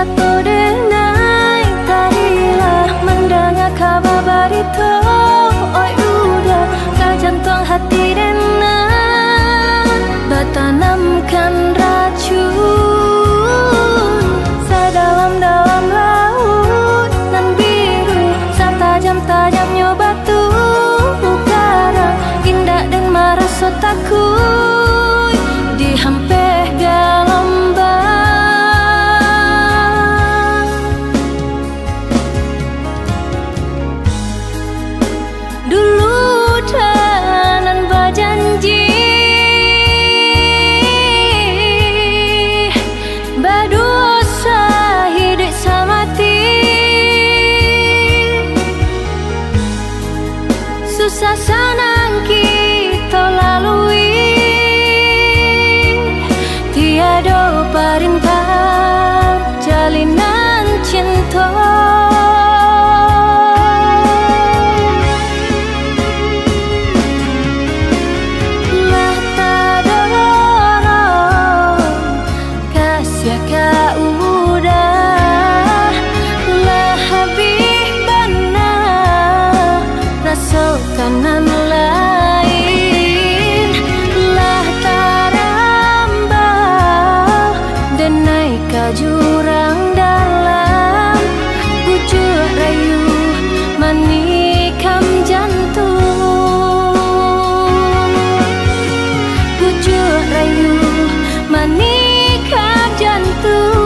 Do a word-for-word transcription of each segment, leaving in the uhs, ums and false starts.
satu denai tadilah mendengar kabar barito. Oi udah kau jantung hati denai bertanamkan racun sedalam-dalam laut nan biru setajam-tajamnya batu karang indah dan merasa takut dihampir gelombang. Dulu tenan berjanji berdosa hidup semati, susah senang kita lalui, tiada perintah jalinan cinta. Lah tada kasih kau udah lah habis benar rasa kanan lain lah tarambah denai ke jurang dalam bujuk rayu menikam jantung, bujuk rayu menikam jantung.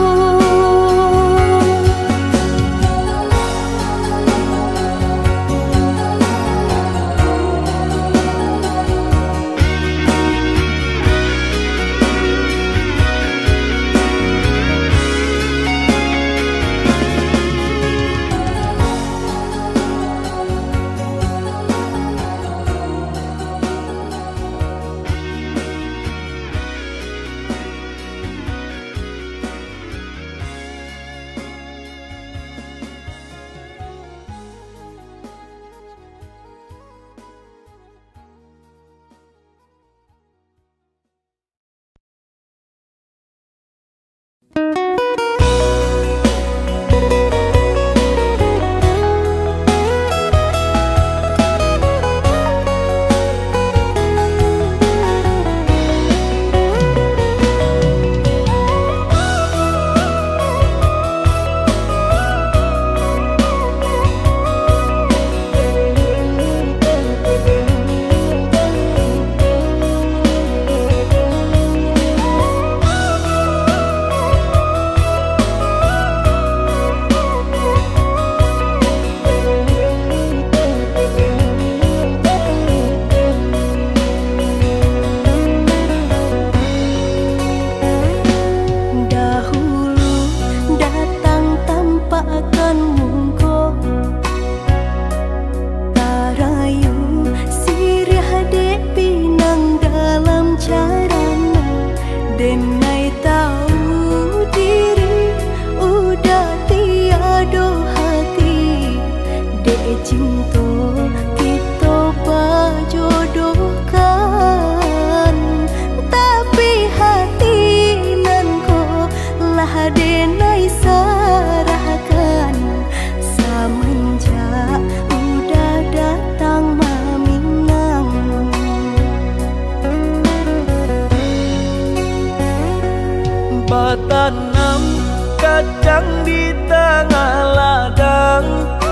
Tanam kacang di tengah ladang,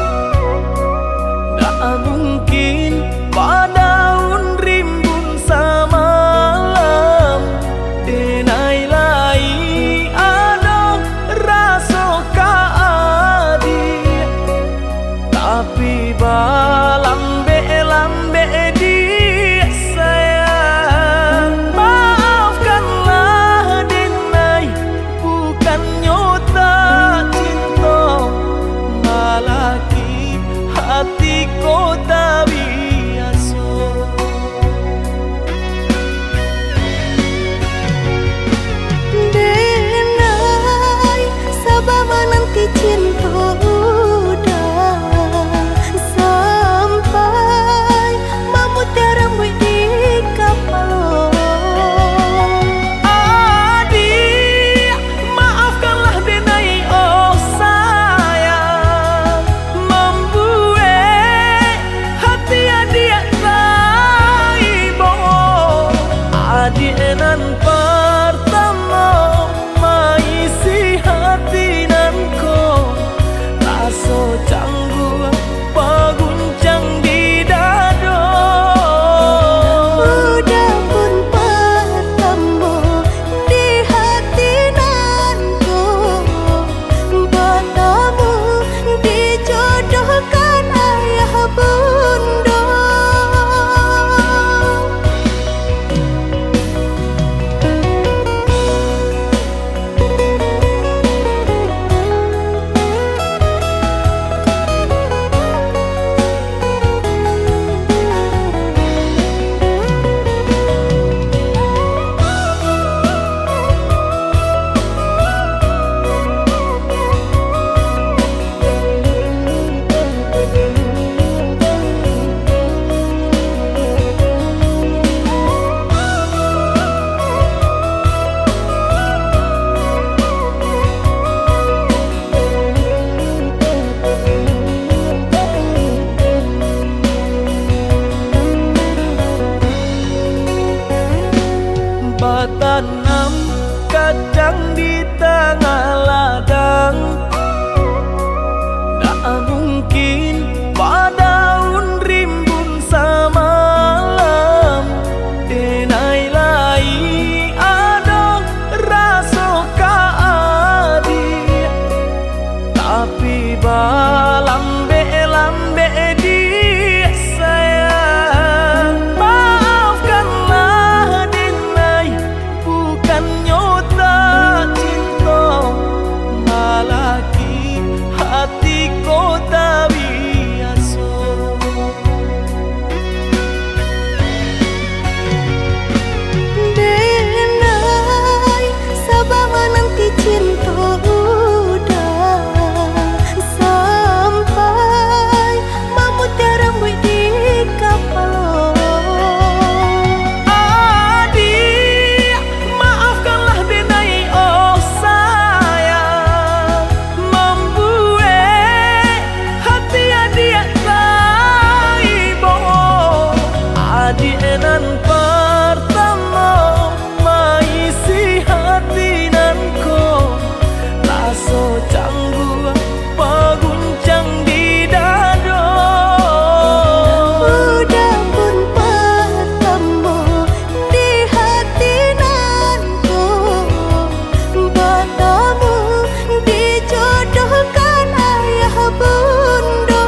tak mungkin padaun rimbun samalam. Denai lai ada rasa kaadi, tapi balambe-lambe di sayang. Maafkanlah denai bukan nyota cinta, malaki hati kota biasa. tengah ladang. Tak mungkin padaun rimbun samalam. Denai lai ada rasa kaadi, tapi balambe-lambe di sayang. Maafkanlah Denai, bukannya tak cinta, malaki hatiku tak biasa. Denai, sabar menanti cinta udah sampai memutih rambut di kepala. Adik, maafkanlah Denai, oh sayang, membuat hati adik taibo. Adik nan pertama maisi hati nanko, rasa canggung paguncang di dada. Udah pun bertemu di hati nanku, bertemu dijodohkan ayah bunda.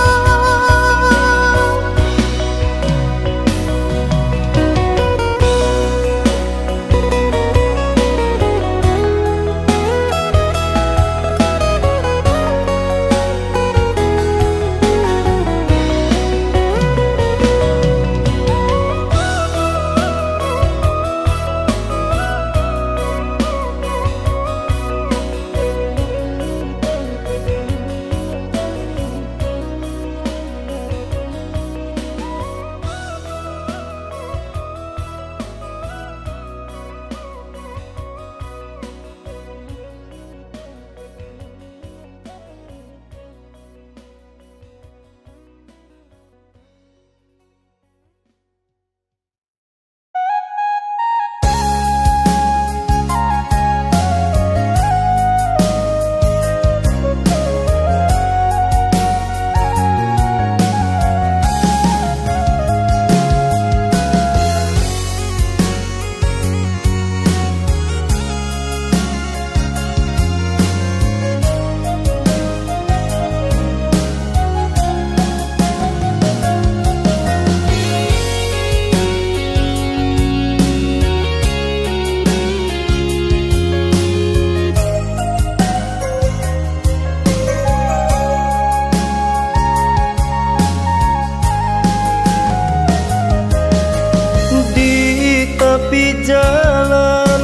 Tepi jalan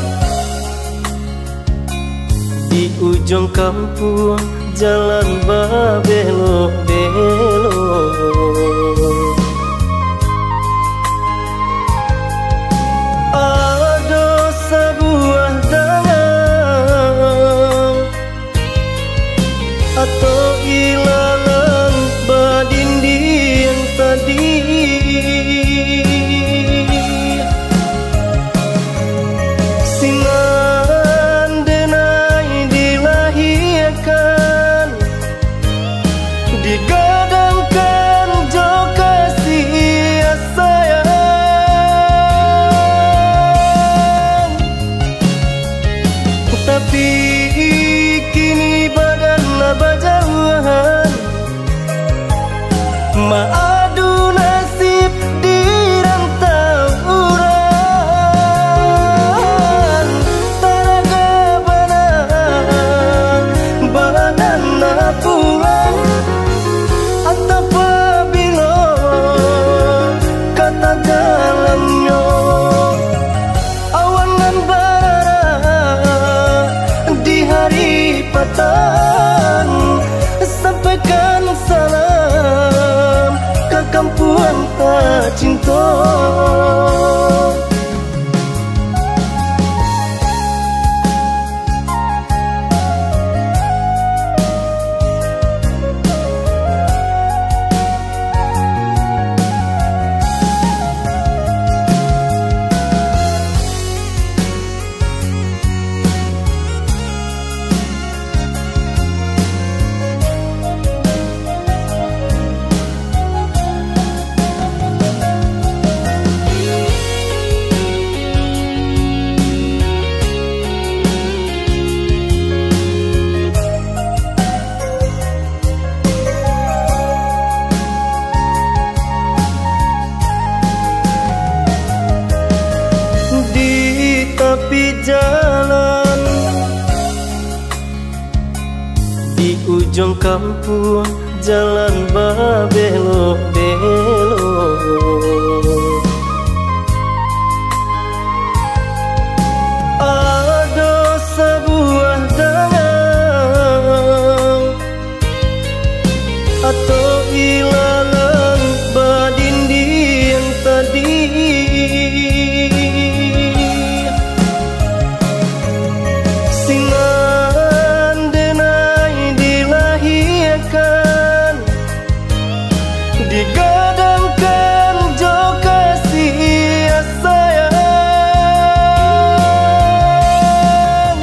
di ujung kampung, jalan babelok-belok. Ada sebuah dangan atau ilalang badindi yang tadi. Singan Denai dilahirkan, digadangkan jo kasih sayang. Tapi kini badanlah berjauhan, maadu nasib di rantau uran. Taraga badan badanlah pulang, atau apabila kata jalannya awan dan bara di hari petang. Sampaikan salam ke kampung tak cinta. ujung kampung jalan babelok-belok. Ada sebuah danau atau ilalang badindi yang tadi singan denai dilahirkan digadangkan jo kasih sayang,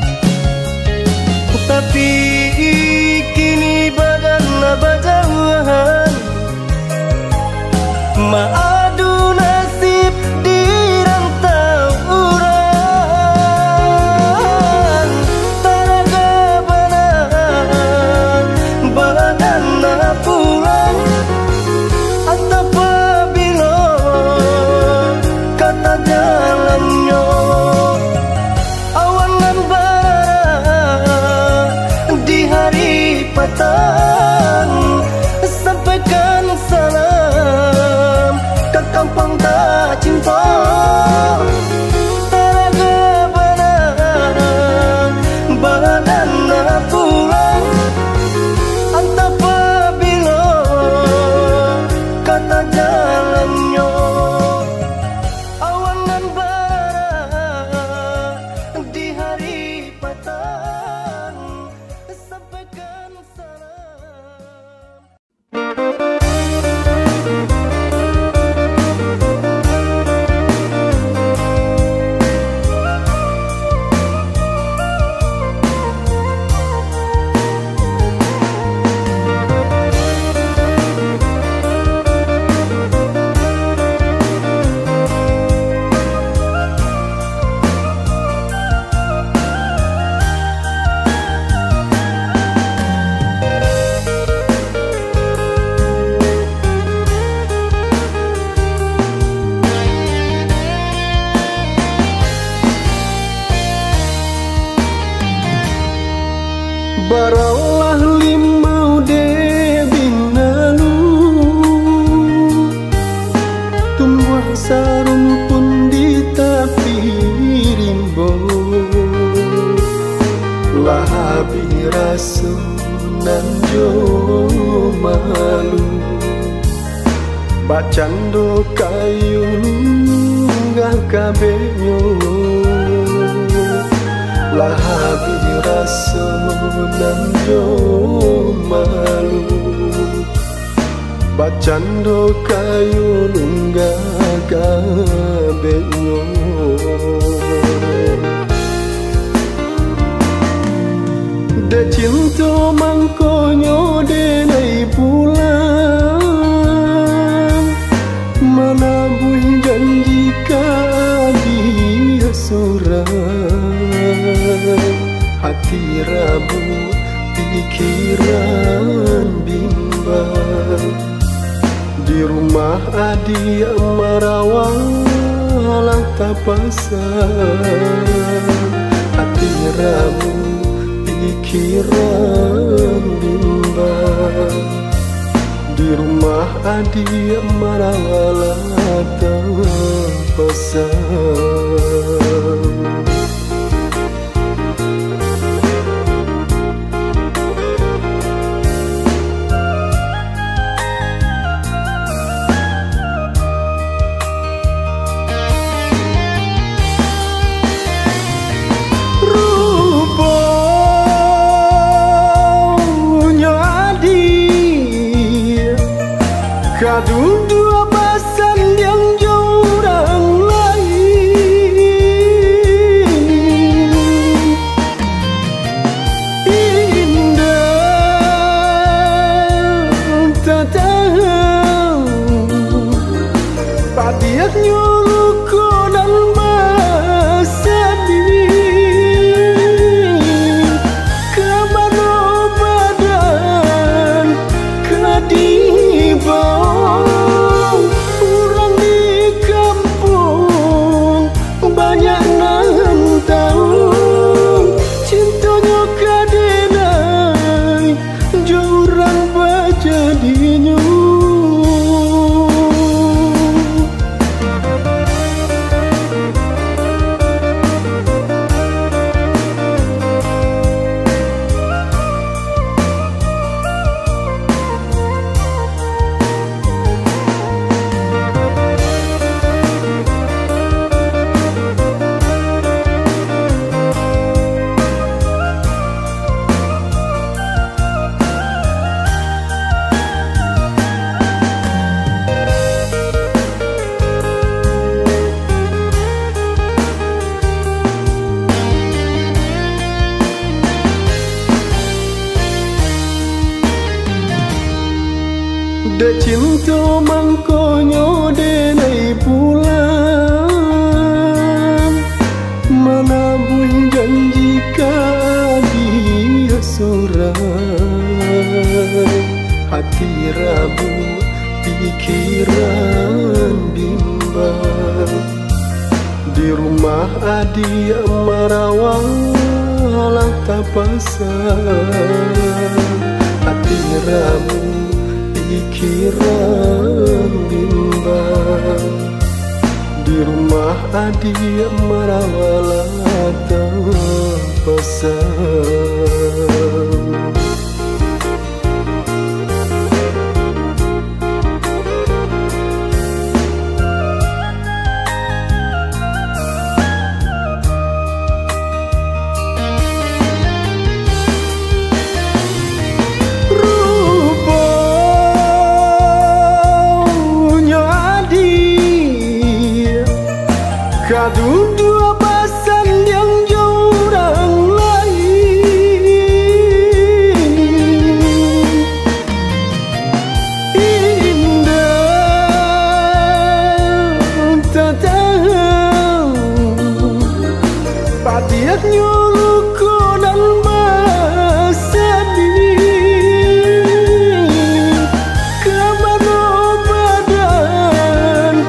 tapi kini badan bajauhan maadu nasib di rantau urang taraga badan badan pulang atau pabilo kata jalannya awangan bara di hari petang sampaikan salam ke kampung tak cinta taraga badan badan pulang antap pabilo kata jalannya awangan bara di hari petang sampaikan salam. Baralah limau de binalu tumbuh sarung pun di tapi rimbo lahabi rasunan jo malu bacando kayu lunggah kabenyo lahabi rasunan jo malu bacando kayu lunggah kabenyo de cinta mangkonyo de nai pulang menabui janji dia surang hati rabu pikiran bimbang di rumah adi amarawang tak pasang hati rabu pikiran bimbang di rumah adi amarawang tak pasang. Kadu dua pasan yang jauh dan lain indah tak tahu padiat nyuluku dan bersedih kemana badan kediba cinta mangkonyo denai pulang, mana bui janji dia seorang. Hati rabu, pikiran bimbang, di rumah adi marawang tak pasang. Hati rabu, pikiran bimbang, di rumah adi marawang tak pasang. Kadu dua pasan yang jauh orang lain, indah tak tahu patiatnya luka dan bersedih. Kemana badan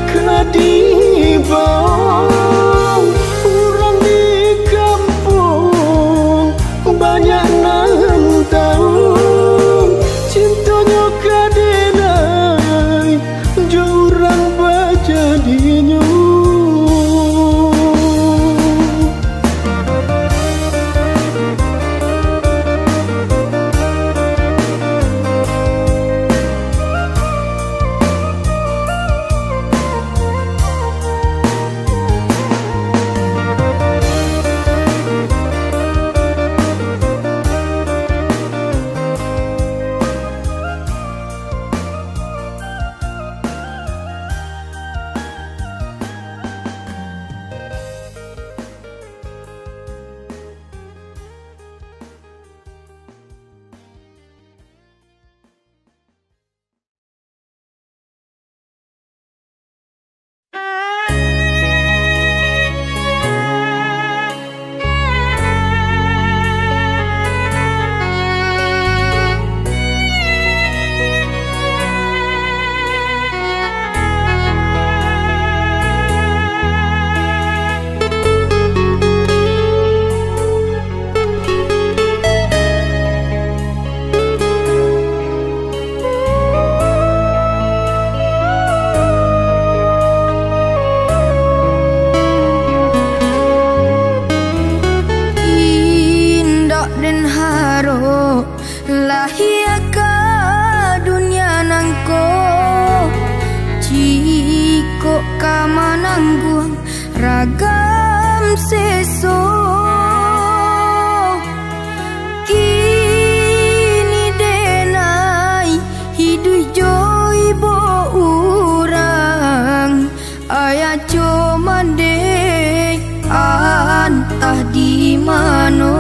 kedibau, orang di kampung banyak nan tahu cintanya kadenai jurang bajadinya. Ragam seso kini denai hidup joy bo urang ayah cuma dek antah di mano.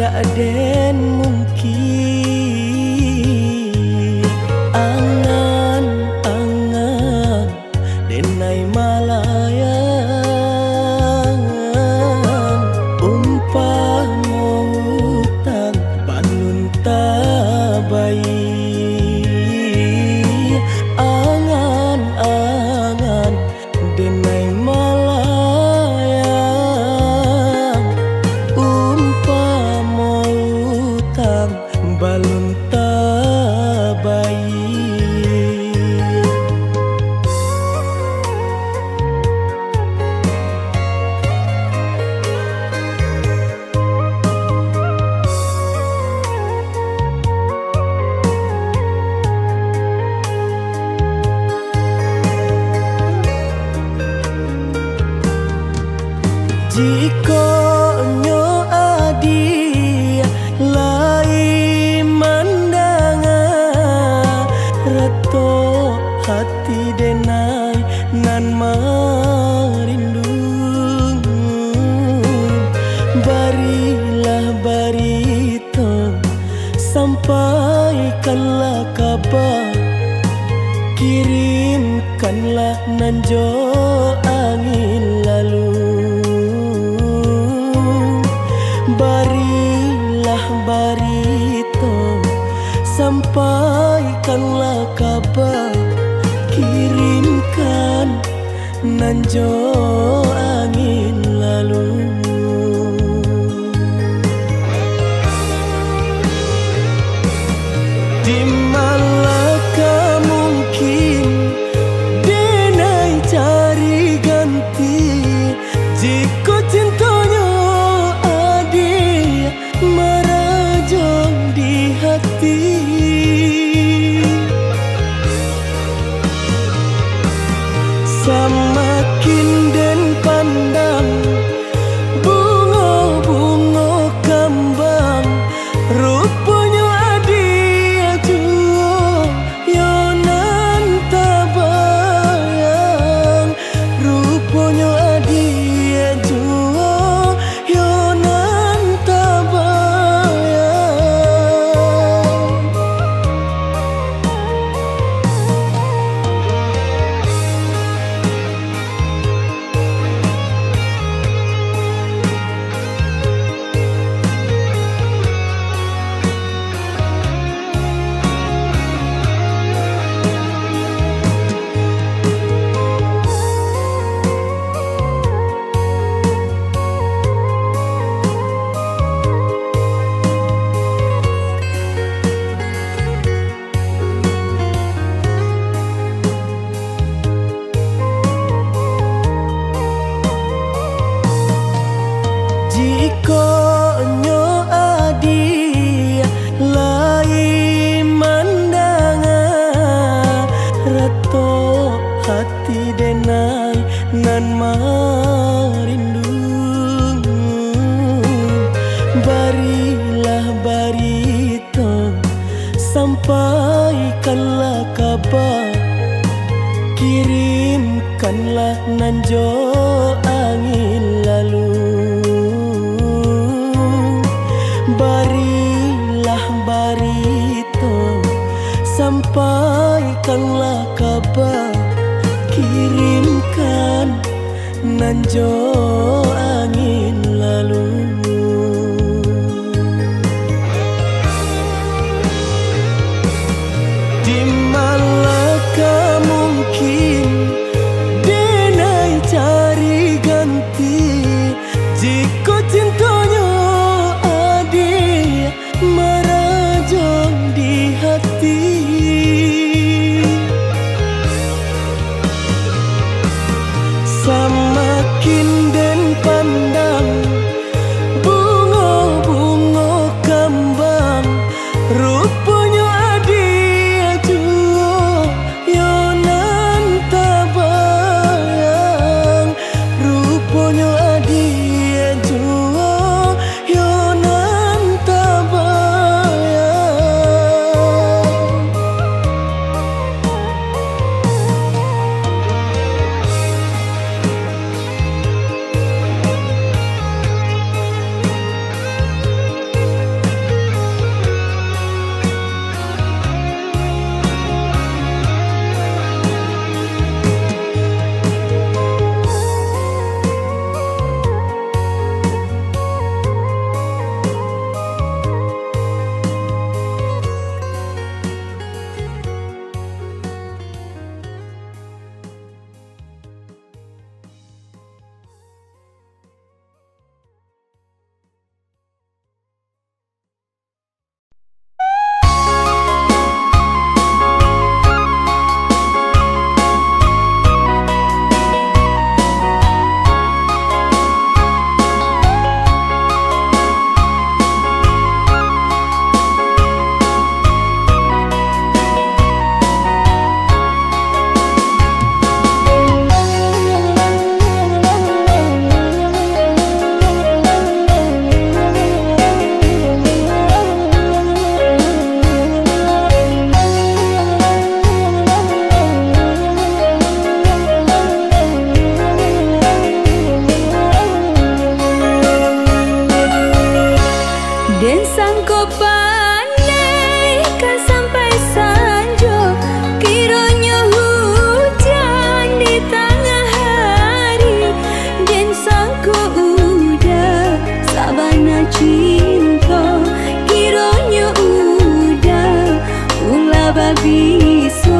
gak den mungkin angan-angan denai malayang umpama utang bangun tabai angan-angan denai malayang umpama utang balun tabai. Jika nyo adi lai mandanga rato hati denai nan marindung barilah barito sampaikanlah kabar kirimkanlah nanjo angin lalu barilah barito sampaikanlah kabar kirimkan nanjo angin lalu. Di manakah mungkin denai cari ganti jika cintanya adi merajang di hati. Semakin den pandang bunga-bunga kembang rupanya adi ajuo yonan tabayang rupanya adi ajuo yonan tabayang. Jika nyo adi lai mandanga rato hati denai nan marindung barilah barito sampaikanlah kabar kirimkanlah nanjo angin lalu barilah barito sampaikanlah kabar kirimkan nanjo angin lalu. Di manakah mungkin denai cari ganti jika cintanya adi merajang di hati. Semakin den pandang pandai kan sampai sanjo, kiranya hujan di tengah hari, dan sangku udah sabana cinta, kiranya udah ulah babiso.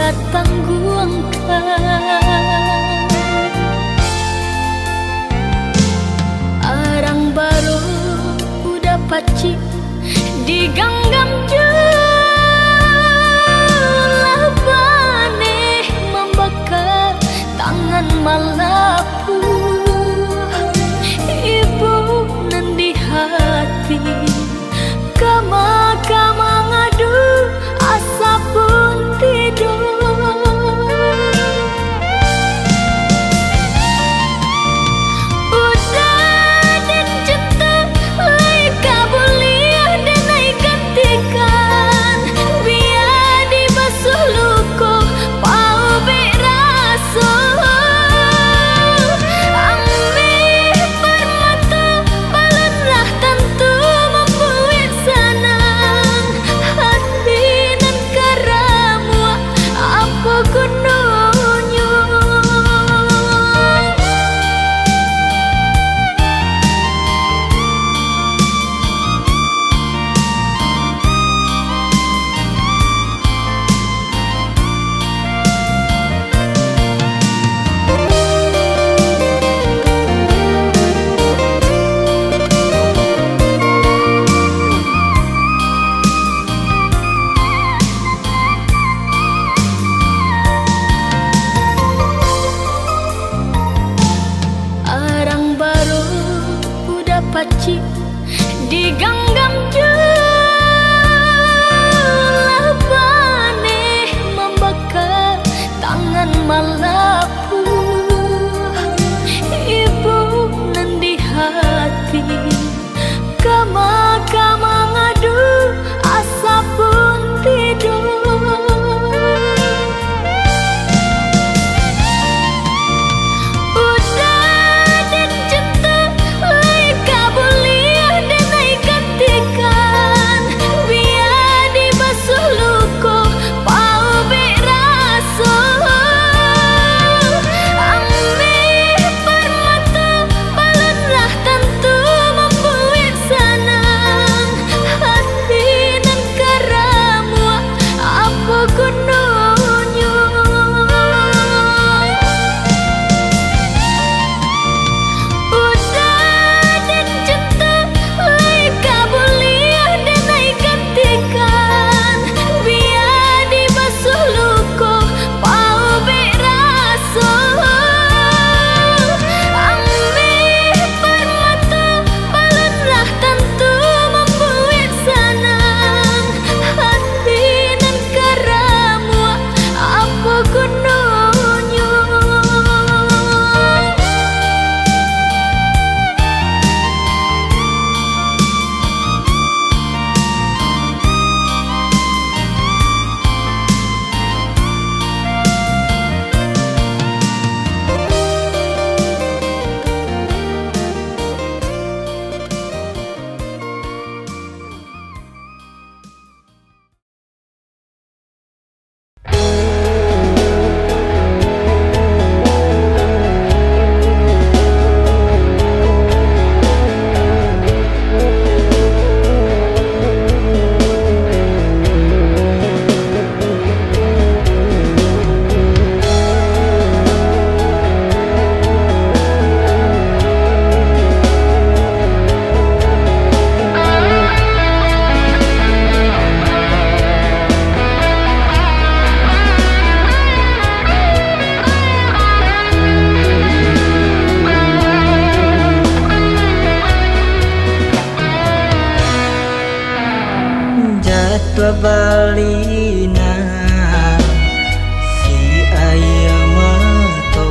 tangguangkan. Arang baru udah paci diganggam jelah paneh membakar tangan malapu. Ibu nendi hati kama-kama ngadu asa pun tidur. Udah dan cinta lai kabuliah dan lai gantikan biar dibasuh luko pau beraso. Ambil permata balonlah tentu membuat senang hati dan karamu apa gunanya. Arang baru udah paci diganggam jelah paneh membakar tangan malapu. Ibu nendi hati kama-kama ngadu asa pun tidur. Udah dan cinta lai kabuliah dan lai gantikan biar dibasuh luko pau beraso. Ambil permata balonlah tentu membuat senang hati dan karamu apa gunanya. Udah dan cinta lai kabuliah dan lai gantikan biar dibasuh luko pau beraso. Ambil permata balonlah tentu membuat senang hati dan karamu apa gunanya. Jadwa balina si ayam mato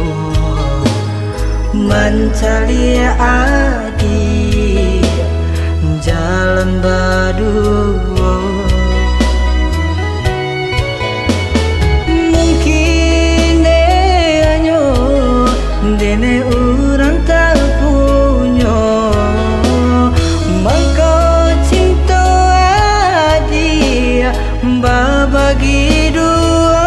mencari adi jalan baduo. Mungkin hanya dene urang tak punya maka cinta dia babagi dua.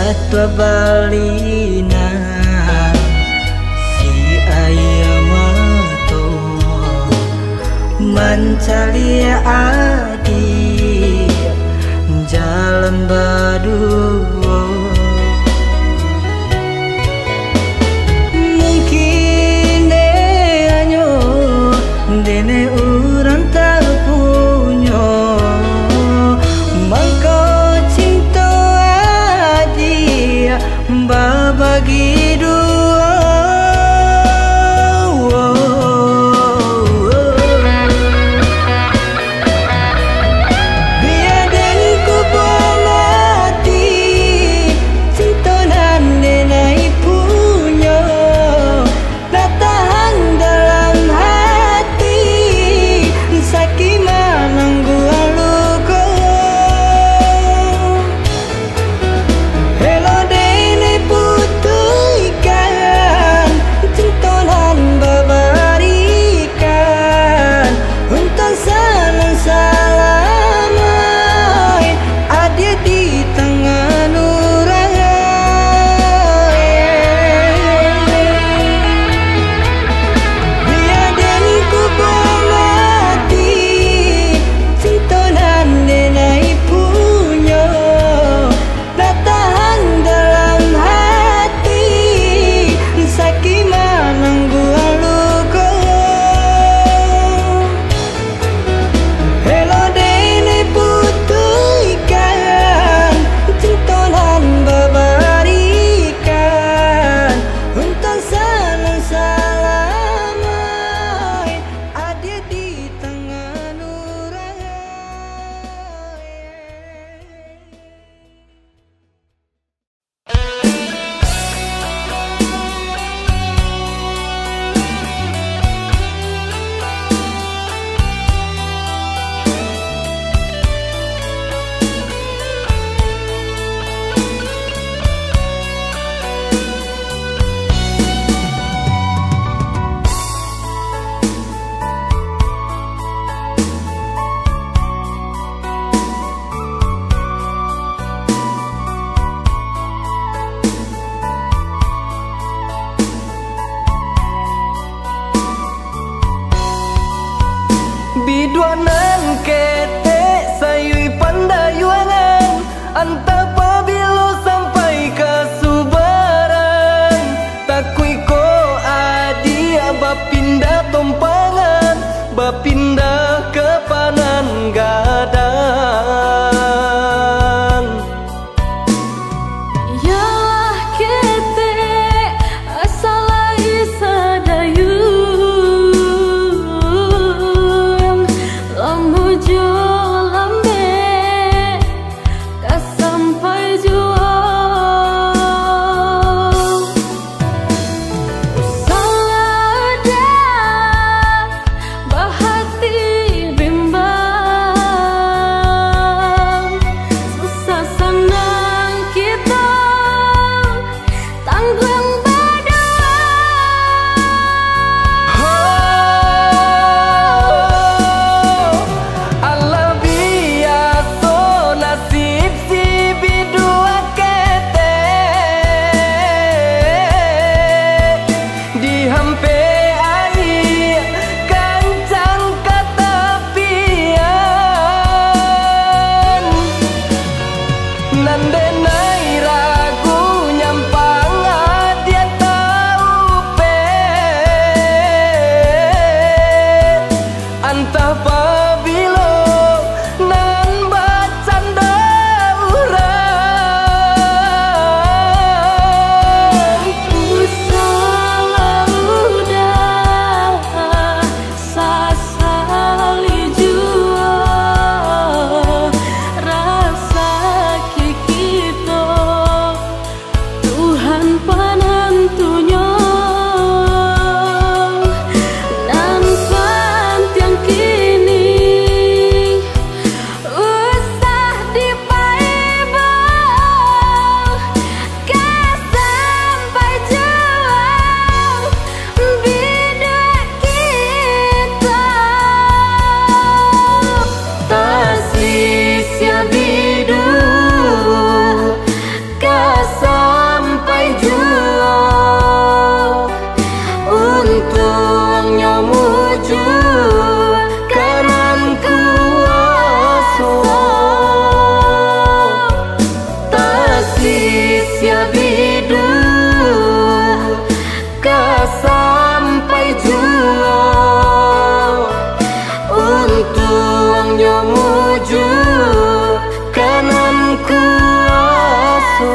tua balina si ayam mato mencari adi jalan berdua. Mungkin hanya dene urang tak punya maka cinta aja babagi dua. Biar den ku mati cinta nan denai punya tak tahan dalam hati sakit menanggu luka. Hello dene putihkan cinta nan babarikan untuk salam salamai ada di tangan orang. Biar den ku mati cinta nan denai punya tak tahan dalam hati sakit menanggu luka. Hello dene putihkan cinta nan babarikan untuk salam salamai ada di tangan orang. Biduanan kete sayui pandayuangan anta pabilo sampai ke subaran takui ko adia bapindah tompangan bapindah ke panan gadang. Yalah kete asalai sadayun lamu jo lambe kasampai jua salah ada bahati bimbang susah senang kita tanggung berdua. Allah biaso nasib si bidua kete di hampe air kancang katapian nandenai ragu nyampang dia tahu pe antah pabilo nan bacanda urang. Salah udah sasali jua rasa kikito Tuhan panantunya nan pantiang kini usah dipaibang kasampai jauh bidak kita tasisya bidu kasam sebidu ka sampai jua untung nyomuju kanan kuaso.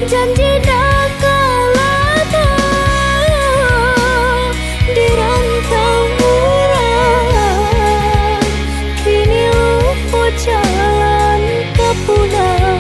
janji dah kalah di rantau murah, kini luput jalan ke pulang.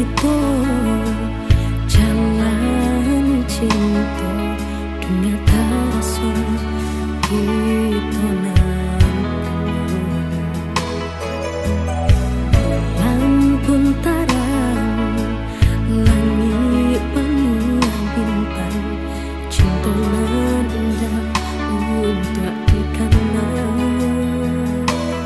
kita jalan cinta dunia terasa kita lampun tarang langit penuh bintang cinta indah untuk dikenal.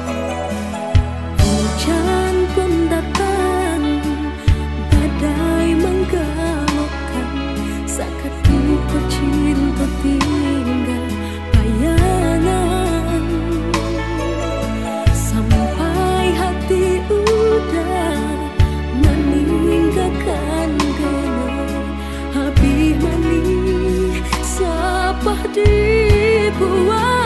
Hujan pun datang, badai menggalaukan, seketika cinta tinggal bayangan. Sampai hati udah meninggalkan genai, habis manis sapah dibuang.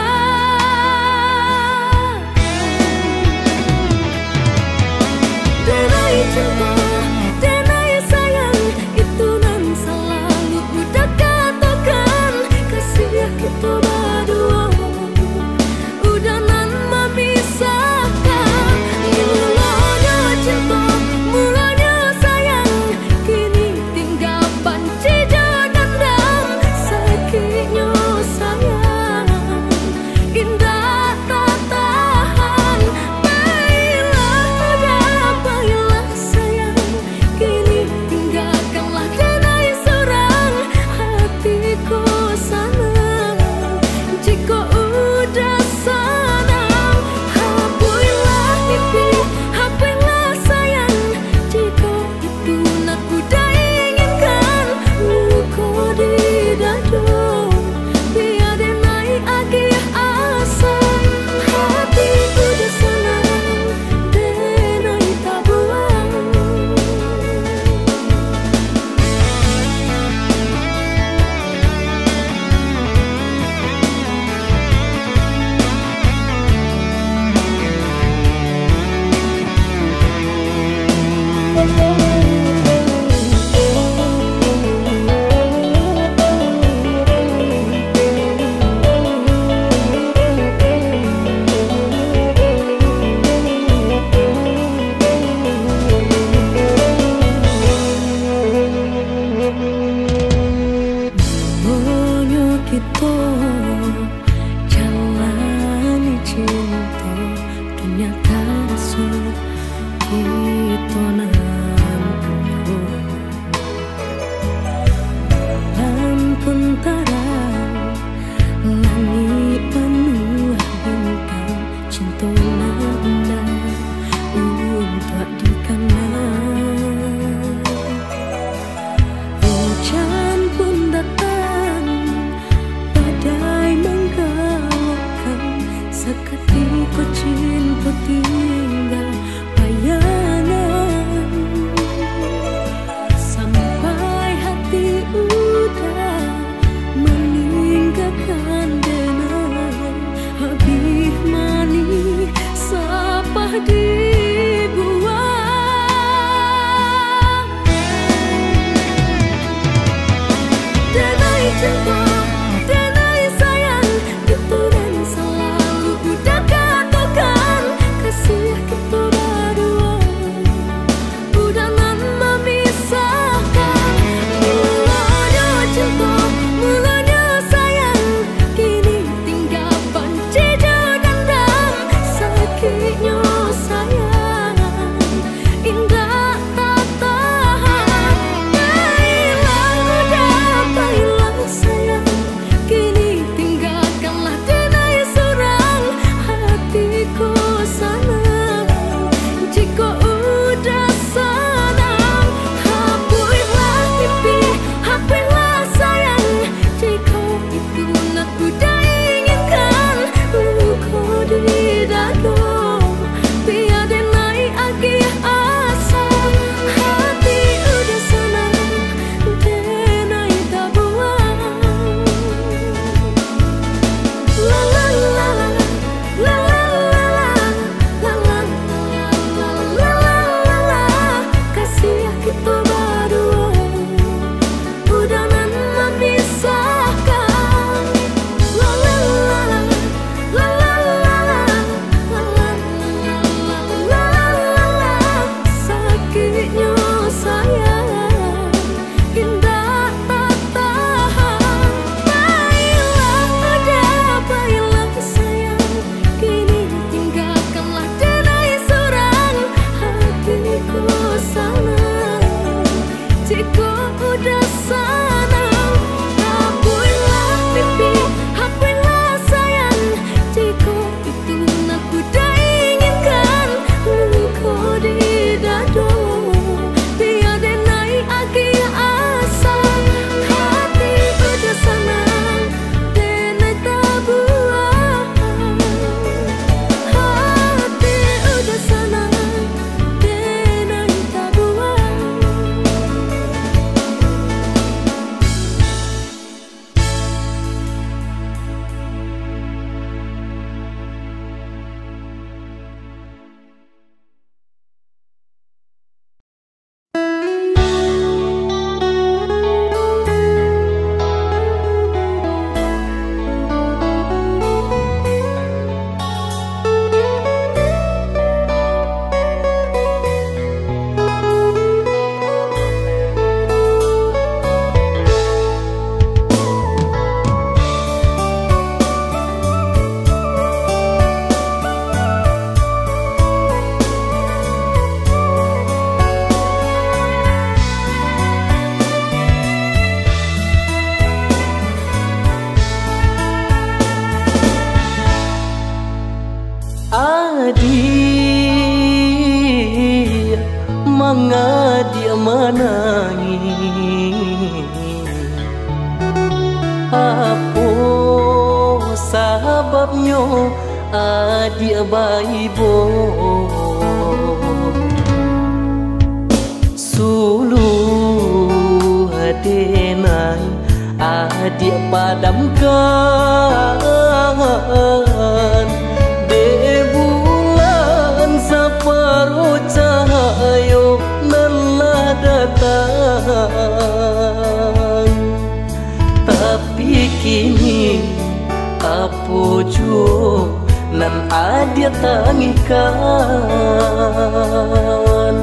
Denai cinta, denai sayang, itu nan selalu udah katakan. Kasih kita berdua udah nan memisahkan. Mulanya cinta, mulanya sayang, kini tinggal banci dendam. Sakitnya sayang, indah tak tahan. Baiklah, baiklah sayang, kini tinggalkanlah denai seorang. Hatiku sana, jika udah sana, hapuslah mimpi, hapuslah sayang. Jika itu nak udah inginkan, luka di dada, biar denai agih asa. Hati udah sana, denai tak buang. Mulanya kita jalani cinta dunia terasa kita nanti. Lampun tarang langit penuh bintang cinta indah untuk dikenal. Hujan pun datang, badai menggalaukan, seketika cinta tinggal bayangan. Sampai hati udah meninggalkan denai, habis manis sapah dibuang. Denai cinta, denai sayang, itu dan selalu udah katakan. Kasih kita berdua udah nan memisahkan. Mulanya cinta, mulanya sayang, kini tinggal banci dendam. Sakitnya sayang, Adik manga dia menangis, apa sebabnya adik baibo suluh adenai adik padamkan de bulan separuh cahaya lelah datang, tapi kini apa jua nan adik tangikan.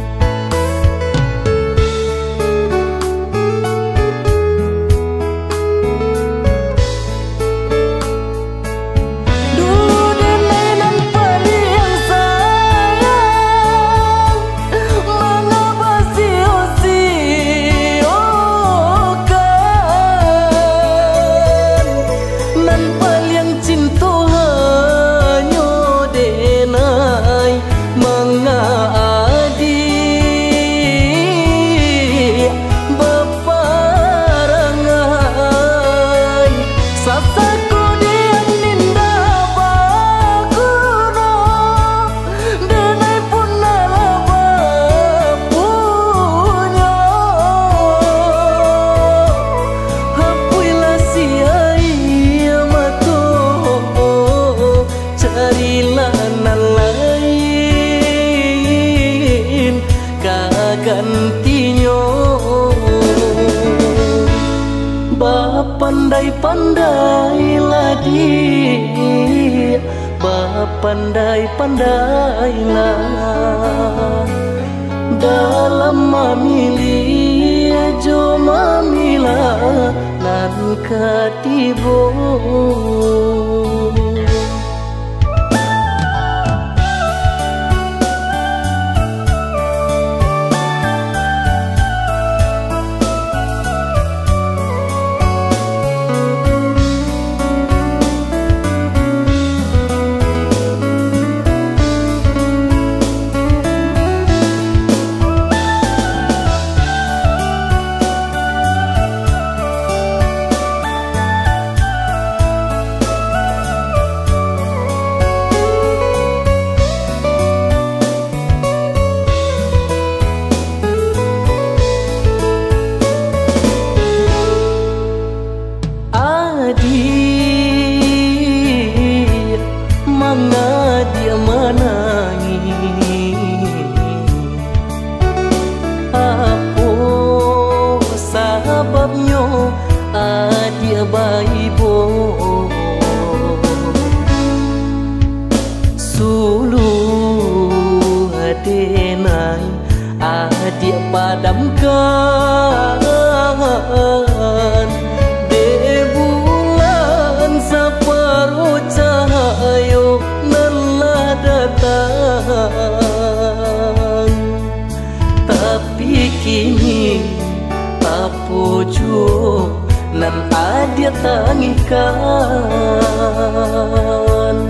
Pandai-pandailah dia, pandai-pandailah dalam memilih jo mamilah nan katibo. Adik padamkan de bulan separuh cahaya lelah datang, tapi kini apa jua nan adik tangikan.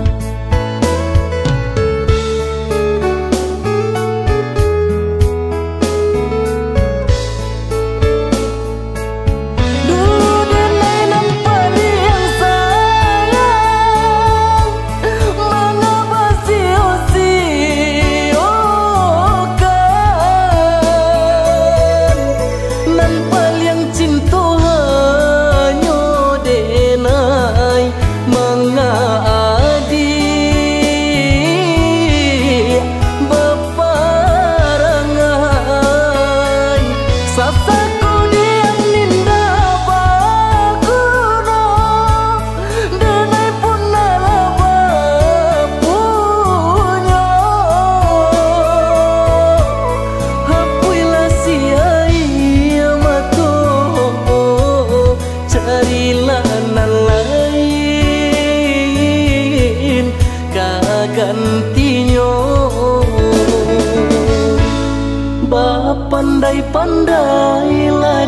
Pandai-pandailah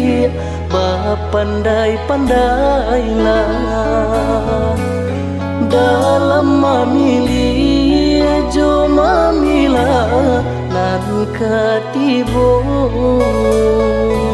dia, pandai-pandailah dalam memilih jo mamila nan katibo.